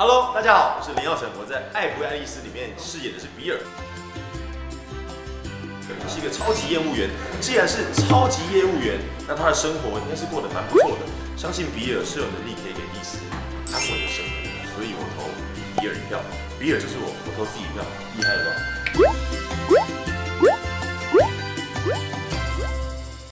Hello， 大家好，我是林耀成，我在《爱不爱丽丝》里面饰演的是比尔，是一个超级业务员。既然是超级业务员，那他的生活应该是过得蛮不错的。相信比尔是有能力可以给丽丝安稳的生活，所以我投比尔一票。比尔就是我，我投自己一票，厉害了吧？